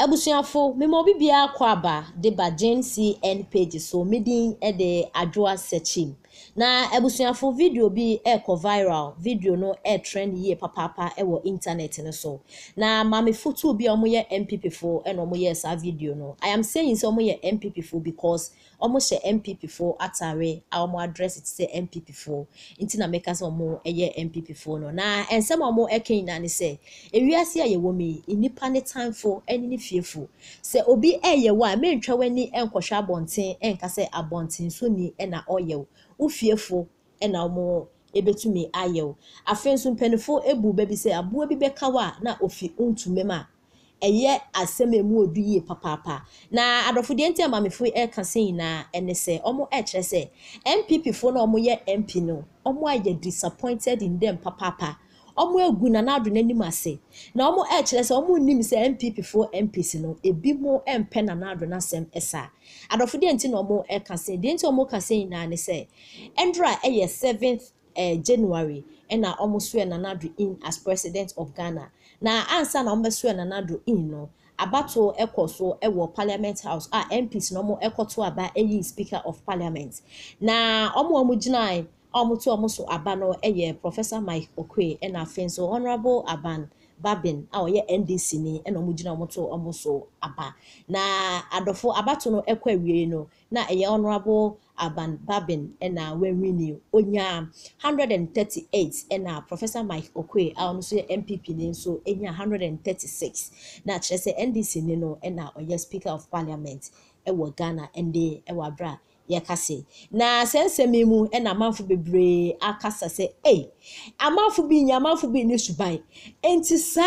Ebusuafo me mo bibia kwaba de ba GNCN page so medin e de adwoa searchim na ebusuafo video bi e viral video no e trend ye papa e wo internet no so na mame photo bi omoye MPP fo e no moye sa video no. I am saying so moye MPP fo because omo she MPP fo atare a omo address it say MPP fo inti na make us omo eye MPP fo no na ensem omo eken na ne say ewiase aye wo mi inipa ne time fo eni fiefo se obi eye wa mentwa wani enkohwa abonten enka se abonten so ni na oye ufiefo na omo ebetumi ayew afenso mpenefo ebu baby se abo bi beka wa na ofi untumema eye asem emu oduye papa na adofo de enti amamefo ka sei na ene se omo kire se MPP fo na omo ye MP no omo aye disappointed in them papa omo egu na nadu nanim ase na omo kire se omo nim se MPP fo MPs no ebi mo empe na nadu na sem esa adofo de enti na omo ka sei de enti omo ka sei na ne se endra 7th January na almost swear Nanado in as president of Ghana. Na ansa na almost swear Nanado in no abato ekoso ewo parliament house MPs no mo ekoto aba speaker of parliament. Na omo ginai omo so aba no Professor Mike Okwe na fenso honorable Aban Babin ye NDC ni eno mugina omo so aba na adofo abato no ekwa wie no na honorable Aban Babin na wenwini onya 138 na Professor Mike Okwe ono so MPP ni so enya 136 na chese NDC ni no na speaker of parliament ewo Ghana ende ewa bra yakase na sensemimu na manfo bebre akasa se amanfo bi nya amanfo bi ni suban enti sa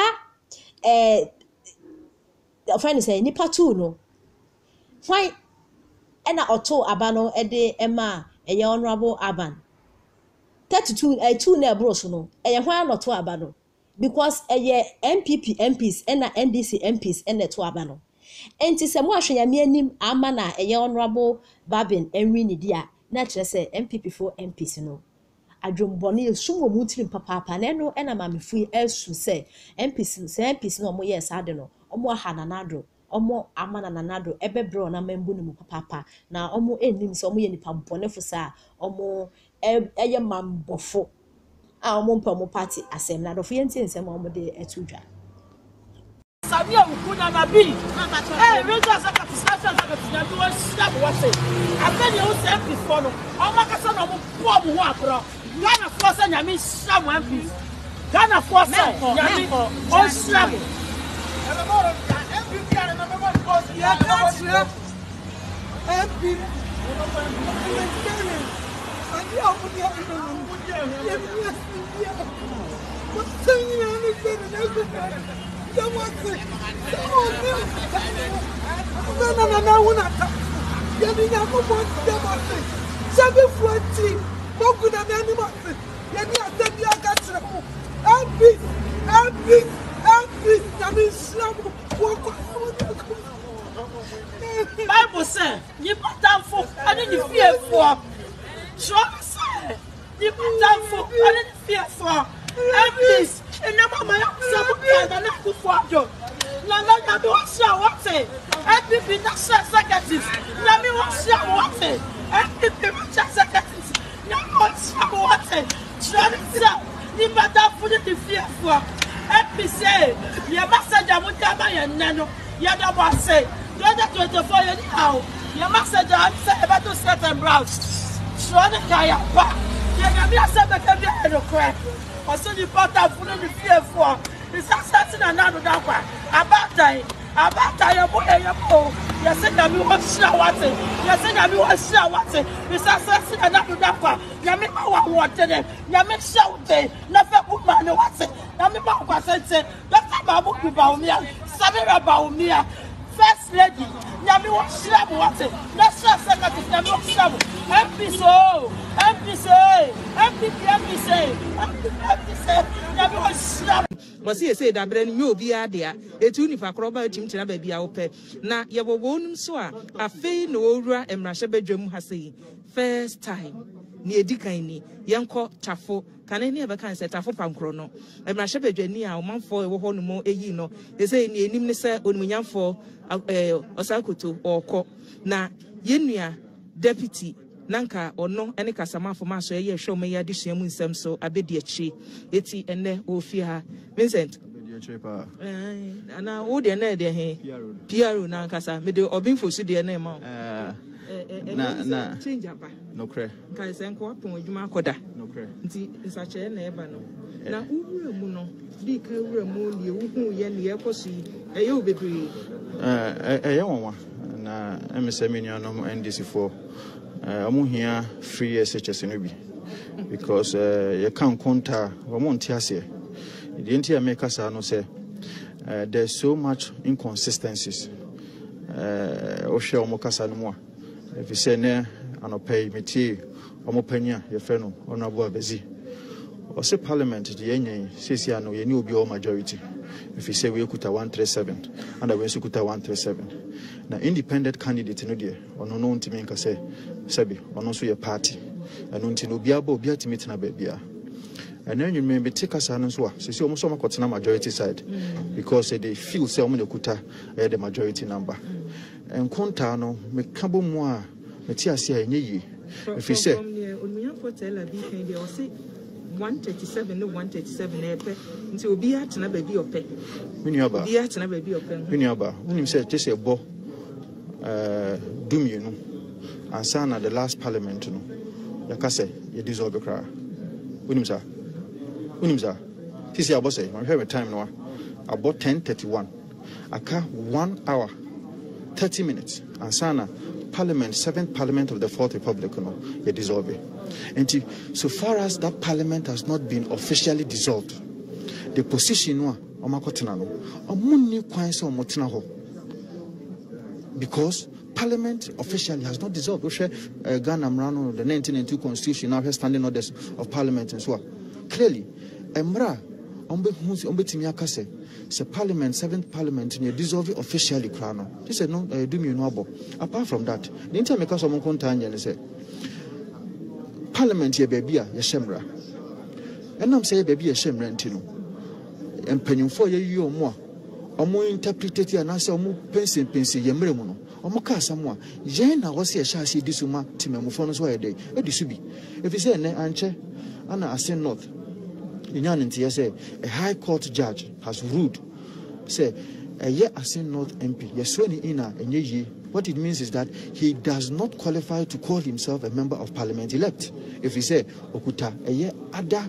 friend say nipa tu no why na oto abano ede ema honorable Aban 32 2 na bros no why not to abano because MPP MPs na NDC MPs na to abano enti se mo ahwe ya meanim ama na honorable Babin enwi ni dia na kire se MPP for MPs no adwombone esumo mutiri papa na no na mamefu esu se MPs no mo yes ade no omo aha na nado omo amana na nado ebebro na membu ni mu papa na omo enim se omo ye nipa bonefo sa omo eye mambofo a omo mpa omo party asem na do fo yenti ensem omo de etudwa Sabia ukuna na bi reja saka tisasa saka tinadu wa shab wa se afeni o se before no o makasa na mo po mo ho akro Ghana force nyame shab MP Ghana force nyame o shab MVP are number 1 because ya that's MP Bible says, you put down for and then you fear for. Sure, say, you put down for and then you fear for. MPs, and never my support and not for you. Nana, don't show what say. MPP national secretaries. Let me watch you what say. MPP national secretaries. Now watch you what say. Try you put down for the fear for. MP say, your messenger would come and nano. You don't say. 2024 anyhow. Your messenger say about to set and browse. Show the kaya back. You can be a seven can be a crack. Or so you put out for the fear for. It's assassin another number. About time, your boy, your boy. You said that we want to share what's it. You said that we want to share what's it. It's assassin another number. You make my water them. You make shouting. Nothing woman what's it. You make my water say. That's my book about me. Something about me. First lady, Yami was shabu water. Let's share secretary, Yami was shabu. MP so, MP say, MP say, Yami was shabu. Masi say that brand new be there. A tuni for crowbar team to baby out. Na yawo wonum so a fey no ora and Rashabe Jum has say first time. Near Dikaini, Yanko Tafo, kane ne be kan se tafo pankro no e mra hye badwani a omanfo e wo ho no mo eyi no e se ni enim ne se onumunyamfo osakoto okọ na yenua deputy nanka ono ene kasamafo ma so ye hwe mo ya de mu nsem so abedi achi eti ene ofi ha Vincent ana wo de na de he PRO na kasa me de obinfo su de na ma na change aba no kre kai se nko apon adwuma akoda no kre nti nsache na eba no na uwura mu no di ka uwura mu ne wu ye ne ekosu eye obebiri eye wonwa na emesemi anom NDC for omo hia free SHS no bi because you can counter omo ntiase the entire makers are no say there's so much inconsistencies o hwe omo kasa no mo if you say ne anopay meti omo panya ye fe no honorable Abezi o say parliament the yenyen sisi ano ye ni obi o majority if you say we kuta 137 and we kuta 137 na independent candidate no de ono no ntimi nka say sabi ono so ye party eno nti no bia ba obi atimi na ba bia and then you may be take us and so see almost some majority side because they feel say omo kuta the majority number and konta no me kabo mu a me ti ase a enye yi if you say onmunyafo tell abi kan dey o say 137 no 137 na epe nti obi atena ba bi ope miniaba obi atena ba bi ope miniaba unim say just e bo dumienu ansa na the last parliament no yakase ye dissolve kra unim sa sisi abose I have a time no about 10:31 aka 1 hour 30 minutes ansana parliament 7th parliament of the 4th republic no ye dissolve and so far as that parliament has not been officially dissolved the position no omakotena no omunni kwan se omotena ho because parliament officially has not dissolved Ghana Mrano the 1992 constitution now has standing orders of parliament and so on clearly emra ombe timi akase se parliament 7th parliament ne dissolve officially krano this is no do me no abo apart from that the inter make us omon kontanya ne say parliament ye bebia ye shemra enam say bebia ye shemra ntino empanyimfo ye yi omo a omo interpretate na say omo pensin ye mre mu no omo ka asam a yen na wo se ye sha ase disuma timamufo no so ye dey edisu bi if you say ne anche ana asen north say a high court judge has ruled say a year asen north MP yesoni ina enye what it means is that he does not qualify to call himself a member of parliament elect if he say okuta a year other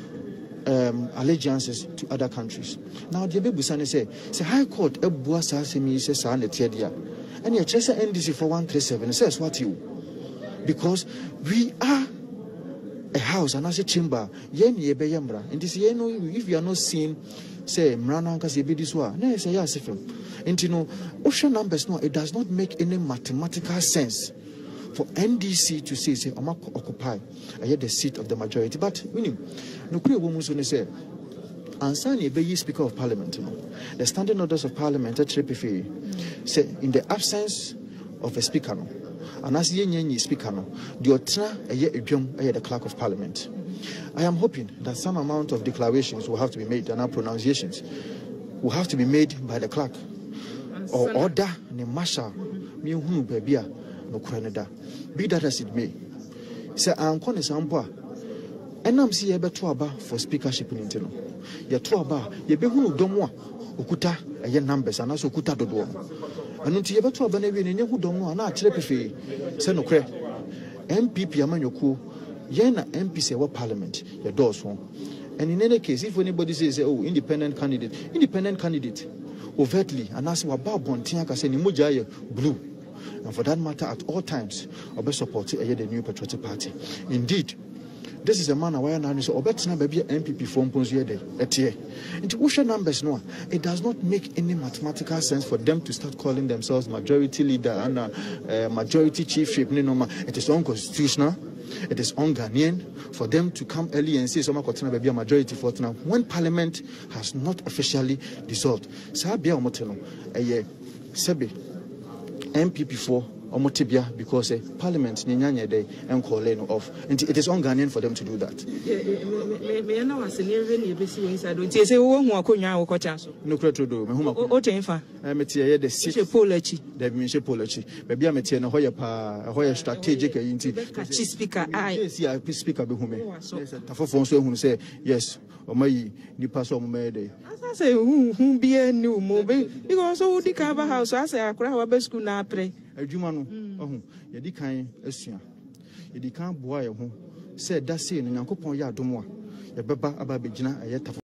allegiances to other countries now the bebusane say high court ebua sa semi say sa na tie dia and you chese NDC for 137 says what you because we are a house and as a chamber yen ye be yambra and this ye know if you are not seeing say mrana nka se be this one na say ya sefem and you know ocean numbers no it does not make any mathematical sense for NDC to say occupy the seat of the majority but meaning no kure wo muso ne say ansa na be yi speaker of parliament no the standing orders of parliament at Trepefe say in the absence of a speaker no and as ye speaker no the otra the clerk of parliament. I am hoping that some amount of declarations will have to be made and our pronunciations will have to be made by the clerk or order the marshal me hunu babia no kwaneda be that as it may say am kon sampo enam si ye beto aba for speakership ni ntino ye to aba ye be hunu domo okuta numbers and also okuta dodo and until you beto aba na wi ne hu dom no na akire pefe se no kre MPP amanyoku ye na MP say what parliament your doors one and in any case if anybody says oh independent candidate overtly and as wa ba bontin aka say ni moja ye blue and for that matter at all times obe support the New Patriotic Party indeed this is a man why now so obetina baby MPP form ponzo ye dey etie into usha numbers no it does not make any mathematical sense for them to start calling themselves majority leader and majority chiefship no it is unconstitutional. It is un-Ghanaian for them to come early and say Soma Kotina be a majority for now when parliament has not officially dissolved. Sabia Omoteno, a Sebe MPP for omotibia because parliament nyanya dey and call off, and it is un-Ghanaian for them to do that. Me na was near any besi we inside don't say wo hu akonya wo kocha so no kweto do me hu o tenfa metie ye the six polachi da bi me she polachi bebia metie no hoye pa hoye strategic ayinti chi speaker ai yes speaker be hu me tafofo so hu say yes omayi nipa so mo dey say hu bia ni mo be because so di ka ba house ase akura wa be school na apre adwuma no ohu ye di kan asua ye di kan boa ye ho say da say no Nyankopon ya adom a ye beba aba begina aye